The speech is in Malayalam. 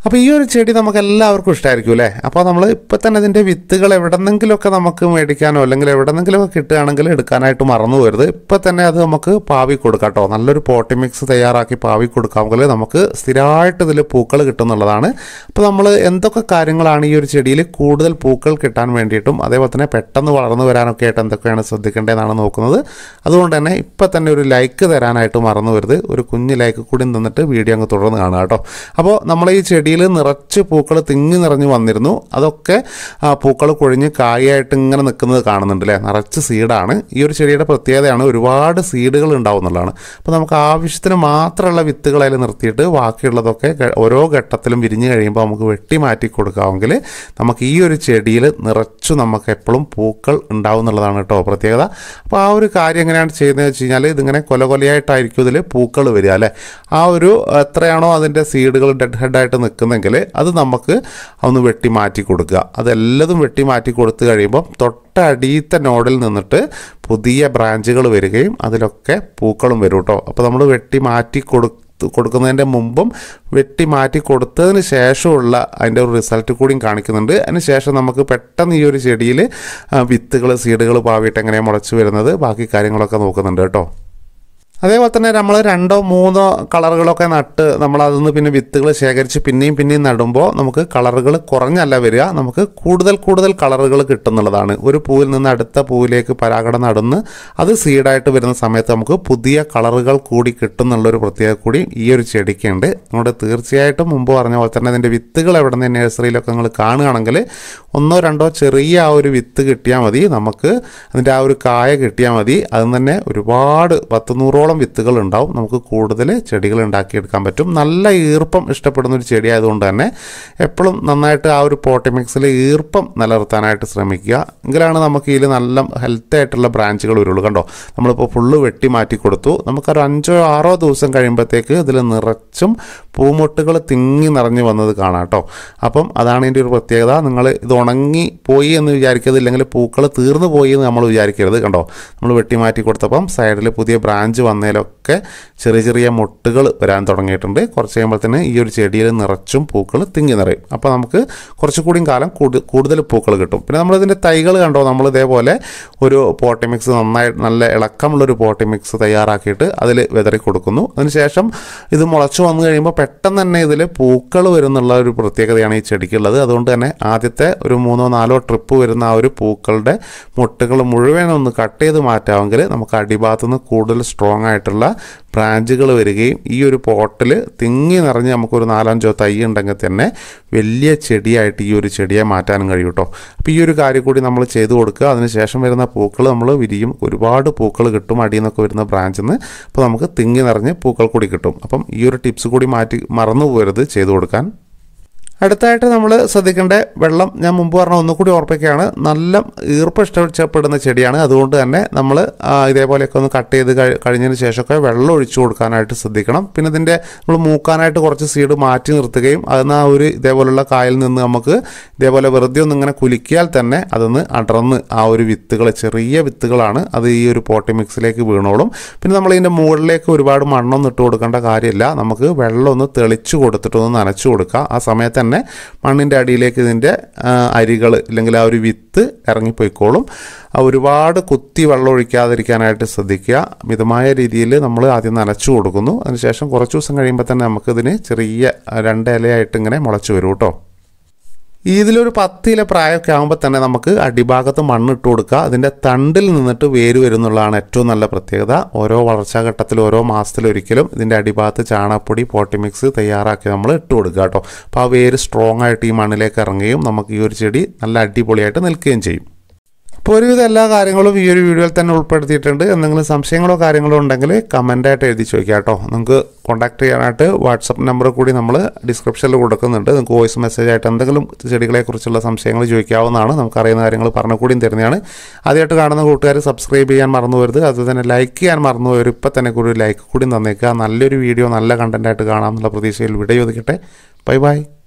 അപ്പോൾ ഈ ഒരു ചെടി നമുക്ക് എല്ലാവർക്കും ഇഷ്ടമായിരിക്കും അല്ലേ? അപ്പോൾ നമ്മൾ ഇപ്പോൾ തന്നെ ഇതിൻ്റെ വിത്തുകൾ എവിടെന്നെങ്കിലുമൊക്കെ നമുക്ക് മേടിക്കാനോ അല്ലെങ്കിൽ എവിടെന്നെങ്കിലുമൊക്കെ കിട്ടുകയാണെങ്കിൽ എടുക്കാനായിട്ട് മറന്നു പോരുത്. ഇപ്പോൾ തന്നെ അത് നമുക്ക് പാവി കൊടുക്കാം കേട്ടോ. നല്ലൊരു പോട്ടി മിക്സ് തയ്യാറാക്കി പാവി കൊടുക്കാമെങ്കിൽ നമുക്ക് സ്ഥിരമായിട്ട് ഇതിൽ പൂക്കൾ കിട്ടുന്നുള്ളതാണ്. അപ്പോൾ നമ്മൾ എന്തൊക്കെ കാര്യങ്ങളാണ് ഈ ഒരു ചെടിയിൽ കൂടുതൽ പൂക്കൾ കിട്ടാൻ വേണ്ടിയിട്ടും അതേപോലെ തന്നെ പെട്ടെന്ന് വളർന്നു വരാനൊക്കെ ആയിട്ട് എന്തൊക്കെയാണ് ശ്രദ്ധിക്കേണ്ടതെന്നാണ് നോക്കുന്നത്. അതുകൊണ്ട് തന്നെ ഇപ്പോൾ തന്നെ ഒരു ലൈക്ക് തരാനായിട്ട് മറന്നു വരുത്. ഒരു കുഞ്ഞ് ലൈക്ക് കൂടി തന്നിട്ട് വീഡിയോ അങ്ങ് തുടർന്ന് കാണുക കേട്ടോ. അപ്പോൾ നമ്മൾ ഈ ചെടിയിൽ നിറച്ച് പൂക്കൾ തിങ്ങി നിറഞ്ഞ് വന്നിരുന്നു. അതൊക്കെ പൂക്കൾ കൊഴിഞ്ഞ് കായായിട്ട് ഇങ്ങനെ നിൽക്കുന്നത് കാണുന്നുണ്ട് അല്ലേ? നിറച്ച് സീഡാണ്. ഈ ഒരു ചെടിയുടെ പ്രത്യേകതയാണ് ഒരുപാട് സീഡുകൾ ഉണ്ടാവുന്നുള്ളതാണ്. അപ്പോൾ നമുക്ക് ആവശ്യത്തിന് മാത്രമുള്ള വിത്തുകൾ അതിൽ നിർത്തിയിട്ട് ബാക്കിയുള്ളതൊക്കെ ഓരോ ഘട്ടത്തിലും വിരിഞ്ഞ് കഴിയുമ്പോൾ നമുക്ക് വെട്ടി മാറ്റി കൊടുക്കാമെങ്കിൽ നമുക്ക് ഈ ഒരു ചെടിയിൽ നിറച്ചു നമുക്ക് എപ്പോഴും പൂക്കൾ ഉണ്ടാവും എന്നുള്ളതാണ് കേട്ടോ പ്രത്യേകത. അപ്പോൾ ആ ഒരു കാര്യം എങ്ങനെയാണ് ചെയ്യുന്നത് വെച്ച് കഴിഞ്ഞാൽ ഇതിങ്ങനെ കൊലകൊലയായിട്ടായിരിക്കും ഇതിൽ പൂക്കൾ വരിക അല്ലേ? ആ ഒരു എത്രയാണോ അതിൻ്റെ സീഡുകൾ ഡെഡ് ഹെഡായിട്ട് നിൽക്കുന്നെങ്കിൽ അത് നമുക്ക് ഒന്ന് വെട്ടി മാറ്റി കൊടുക്കുക. അതെല്ലതും വെട്ടി മാറ്റി കൊടുത്തു കഴിയുമ്പം തൊട്ടടിയത്തെ നോഡിൽ നിന്നിട്ട് പുതിയ ബ്രാഞ്ചുകൾ വരികയും അതിലൊക്കെ പൂക്കളും വരും കേട്ടോ. അപ്പോൾ നമ്മൾ വെട്ടി മാറ്റി കൊടുക്കുന്നതിൻ്റെ മുമ്പും വെട്ടി മാറ്റി കൊടുത്തതിന് ശേഷമുള്ള അതിൻ്റെ ഒരു റിസൾട്ട് കൂടിയും കാണിക്കുന്നുണ്ട്. അതിന് ശേഷം നമുക്ക് പെട്ടെന്ന് ഈ ഒരു ചെടിയിൽ വിത്തുകൾ സീഡുകൾ പാവിയിട്ട് എങ്ങനെയാണ് മുളച്ച് വരുന്നത് ബാക്കി കാര്യങ്ങളൊക്കെ നോക്കുന്നുണ്ട് കേട്ടോ. അതേപോലെ തന്നെ നമ്മൾ 2-3 കളറുകളൊക്കെ നട്ട് നമ്മളതിൽ നിന്ന് പിന്നെ വിത്തുകൾ ശേഖരിച്ച് പിന്നെയും നടുമ്പോൾ നമുക്ക് കളറുകൾ കുറഞ്ഞല്ല വരിക, നമുക്ക് കൂടുതൽ കളറുകൾ കിട്ടുന്നുള്ളതാണ്. ഒരു പൂവിൽ നിന്ന് അടുത്ത പൂവിലേക്ക് പരാഗണം നടന്ന് അത് സീഡായിട്ട് വരുന്ന സമയത്ത് നമുക്ക് പുതിയ കളറുകൾ കൂടി കിട്ടുന്നുള്ളൊരു പ്രത്യേകത കൂടി ഈ ഒരു ചെടിക്കുണ്ട്. അതുകൊണ്ട് തീർച്ചയായിട്ടും മുമ്പ് പറഞ്ഞ പോലെ തന്നെ അതിൻ്റെ വിത്തുകൾ എവിടെ നിന്ന് നഴ്സറിയിലൊക്കെ നിങ്ങൾ കാണുകയാണെങ്കിൽ 1-2 ചെറിയ ആ ഒരു വിത്ത് കിട്ടിയാൽ മതി, നമുക്ക് അതിൻ്റെ ആ ഒരു കായ കിട്ടിയാൽ മതി. അതിൽ തന്നെ ഒരുപാട് 10-100ഓളം വിത്തുകൾ ഉണ്ടാവും. നമുക്ക് കൂടുതൽ ചെടികൾ ഉണ്ടാക്കിയെടുക്കാൻ പറ്റും. നല്ല ഈർപ്പം ഇഷ്ടപ്പെടുന്ന ഒരു ചെടി ആയതുകൊണ്ട് തന്നെ എപ്പോഴും നന്നായിട്ട് ആ ഒരു പോട്ടി മിക്സിൽ ഈർപ്പം നിലനിർത്താനായിട്ട് ശ്രമിക്കുക. എങ്കിലാണ് നമുക്ക് ഇതിൽ നല്ല ഹെൽത്തി ആയിട്ടുള്ള ബ്രാഞ്ചുകൾ വരുള്ളൂ. കണ്ടോ, നമ്മളിപ്പോൾ ഫുള്ള് വെട്ടി മാറ്റി കൊടുത്തു. നമുക്കൊരു 5-6 ദിവസം കഴിയുമ്പോഴത്തേക്ക് ഇതിൽ നിറച്ചും പൂമൊട്ടുകൾ തിങ്ങി നിറഞ്ഞ് വന്നത് കാണാം കേട്ടോ. അപ്പം അതാണ് ഇതിൻ്റെ ഒരു പ്രത്യേകത. നിങ്ങൾ ഇത് ഉണങ്ങി പോയി എന്ന് വിചാരിക്കരുത്, ഇല്ലെങ്കിൽ പൂക്കൾ തീർന്നു പോയി എന്ന് നമ്മൾ വിചാരിക്കരുത്. കണ്ടോ, നമ്മൾ വെട്ടി മാറ്റി കൊടുത്തപ്പം സൈഡിൽ പുതിയ ബ്രാഞ്ച് വന്നതിലൊക്കെ ചെറിയ മുട്ടുകൾ വരാൻ തുടങ്ങിയിട്ടുണ്ട്. കുറച്ച് കഴിയുമ്പോഴത്തേന് ഈ ഒരു ചെടിയിൽ നിറച്ചും പൂക്കൾ തിങ്ങി നിറയും. അപ്പോൾ നമുക്ക് കുറച്ചുകൂടി കാലം കൂടുതൽ പൂക്കൾ കിട്ടും. പിന്നെ നമ്മളിതിൻ്റെ തൈകൾ കണ്ടോ, നമ്മൾ ഇതേപോലെ ഒരു പോട്ടി മിക്സ് നല്ല ഇളക്കമുള്ളൊരു പോട്ടി മിക്സ് തയ്യാറാക്കിയിട്ട് അതിൽ വിതറി കൊടുക്കുന്നു. അതിനുശേഷം ഇത് മുളച്ചു വന്നു കഴിയുമ്പോൾ പെട്ടെന്ന് തന്നെ ഇതിൽ പൂക്കൾ വരുന്നുള്ള ഒരു പ്രത്യേകതയാണ് ഈ ചെടിക്കുള്ളത്. അതുകൊണ്ട് തന്നെ ആദ്യത്തെ ഒരു 3-4 ട്രിപ്പ് വരുന്ന ആ ഒരു പൂക്കളുടെ മുട്ടുകൾ മുഴുവൻ ഒന്ന് കട്ട് ചെയ്ത് മാറ്റാമെങ്കിൽ നമുക്ക് അടിഭാഗത്തു നിന്ന് കൂടുതൽ സ്ട്രോങ് ആയിട്ടുള്ള ബ്രാഞ്ചുകൾ വരികയും ഈ ഒരു പോട്ടിൽ തിങ്ങി നിറഞ്ഞ് നമുക്കൊരു 4-5 തൈ ഉണ്ടെങ്കിൽ തന്നെ വലിയ ചെടിയായിട്ട് ഈ ഒരു ചെടിയെ മാറ്റാനും കഴിയും കേട്ടോ. അപ്പോൾ ഈ ഒരു കാര്യം കൂടി നമ്മൾ ചെയ്തു കൊടുക്കുക. അതിനുശേഷം വരുന്ന പൂക്കൾ നമ്മൾ വിരിയും, ഒരുപാട് പൂക്കൾ കിട്ടും അടിയിൽ നിന്നൊക്കെ വരുന്ന ബ്രാഞ്ചിൽ നിന്ന്. അപ്പോൾ നമുക്ക് തിങ്ങി നിറഞ്ഞ് പൂക്കൾ കൂടി കിട്ടും. അപ്പം ഈ ഒരു ടിപ്സ് കൂടി മറന്നു പോകരുത് ചെയ്തു കൊടുക്കാൻ. അടുത്തായിട്ട് നമ്മൾ ശ്രദ്ധിക്കേണ്ട വെള്ളം ഞാൻ മുമ്പ് പറഞ്ഞ ഒന്നുകൂടി ഓർപ്പിക്കുകയാണ്. നല്ല ഈർപ്പം ഇഷ്ടപ്പെടുന്ന ചെടിയാണ്. അതുകൊണ്ട് തന്നെ നമ്മൾ ഇതേപോലെയൊക്കെ ഒന്ന് കട്ട് ചെയ്ത് കഴിഞ്ഞതിന് ശേഷമൊക്കെ വെള്ളം ഒഴിച്ചു കൊടുക്കാനായിട്ട് ശ്രദ്ധിക്കണം. പിന്നെ ഇതിൻ്റെ നമ്മൾ മൂക്കാനായിട്ട് കുറച്ച് സീഡ് മാറ്റി നിർത്തുകയും അതിന് ആ ഒരു ഇതേപോലുള്ള കായിൽ നിന്ന് നമുക്ക് ഇതേപോലെ വെറുതെ ഒന്ന് ഇങ്ങനെ കുലുക്കിയാൽ തന്നെ അതൊന്ന് അടർന്ന് ആ ഒരു വിത്തുകൾ ചെറിയ വിത്തുകളാണ് അത് ഈ ഒരു പോട്ടി മിക്സിലേക്ക് വീണോളും. പിന്നെ നമ്മൾ ഇതിൻ്റെ മുകളിലേക്ക് ഒരുപാട് മണ്ണൊന്നും ഇട്ട് കൊടുക്കേണ്ട കാര്യമില്ല. നമുക്ക് വെള്ളം ഒന്ന് തെളിച്ചു കൊടുത്തിട്ടൊന്ന് നനച്ചു കൊടുക്കുക. ആ സമയത്ത് തന്നെ മണ്ണിൻ്റെ അടിയിലേക്ക് ഇതിൻ്റെ അരികൾ ഇല്ലെങ്കിൽ ആ ഒരു വിത്ത് ഇറങ്ങിപ്പോയിക്കോളും. ഒരുപാട് കുത്തി വെള്ളം ഒഴിക്കാതിരിക്കാനായിട്ട് ശ്രദ്ധിക്കുക. മിതമായ രീതിയിൽ നമ്മൾ ആദ്യം നനച്ചു കൊടുക്കുന്നു. അതിനുശേഷം കുറച്ച് ദിവസം കഴിയുമ്പോൾ തന്നെ നമുക്കിതിന് ചെറിയ 2 ഇലയായിട്ട് ഇങ്ങനെ മുളച്ചു വരും കേട്ടോ. ഇതിലൊരു 10 ഇല പ്രായമൊക്കെ ആകുമ്പോൾ തന്നെ നമുക്ക് അടിഭാഗത്ത് മണ്ണിട്ട് കൊടുക്കുക. അതിൻ്റെ തണ്ടിൽ നിന്നിട്ട് വേര് വരുന്നുള്ളതാണ് ഏറ്റവും നല്ല പ്രത്യേകത. ഓരോ വളർച്ചാഘട്ടത്തിൽ ഓരോ മാസത്തിലൊരിക്കലും ഇതിൻ്റെ അടിഭാഗത്ത് ചാണകപ്പൊടി പോട്ടി മിക്സ് തയ്യാറാക്കി നമ്മൾ ഇട്ട് കൊടുക്കുക കേട്ടോ. അപ്പോൾ ആ വേര് സ്ട്രോങ് ആയിട്ട് ഈ മണ്ണിലേക്ക് ഇറങ്ങുകയും നമുക്ക് ഈ ഒരു ചെടി നല്ല അടിപൊളിയായിട്ട് നിൽക്കുകയും ചെയ്യും. അപ്പോൾ ഒരുവിധം എല്ലാ കാര്യങ്ങളും ഈ ഒരു വീഡിയോയിൽ തന്നെ ഉൾപ്പെടുത്തിയിട്ടുണ്ട്. എന്തെങ്കിലും സംശയങ്ങളോ കാര്യങ്ങളോ ഉണ്ടെങ്കിൽ കമൻ്റായിട്ട് എഴുതി ചോദിക്കുക കേട്ടോ. നിങ്ങൾക്ക് കോൺടാക്ട് ചെയ്യാനായിട്ട് വാട്സപ്പ് നമ്പർ കൂടി നമ്മൾ ഡിസ്ക്രിപ്ഷനിൽ കൊടുക്കുന്നുണ്ട്. നിങ്ങൾക്ക് വോയിസ് മെസ്സേജായിട്ട് എന്തെങ്കിലും ചെടികളെക്കുറിച്ചുള്ള സംശയങ്ങൾ ചോദിക്കാവുന്നതാണ്. നമുക്കറിയുന്ന കാര്യങ്ങൾ പറഞ്ഞു കൂടിയും തരുന്നതാണ്. ആദ്യമായിട്ട് കാണുന്ന കൂട്ടുകാർ സബ്സ്ക്രൈബ് ചെയ്യാൻ മറന്നു വരുത്. അതുപോലെ തന്നെ ലൈക്ക് ചെയ്യാൻ മറന്നു വരും. ഇപ്പം തന്നെ കൂടി ലൈക്ക് കൂടി തന്നേക്കുക. നല്ലൊരു വീഡിയോ നല്ല കണ്ടൻറ്റായിട്ട് കാണാമെന്നുള്ള പ്രതീക്ഷയിൽ വിട ചോദിക്കട്ടെ. Bye by.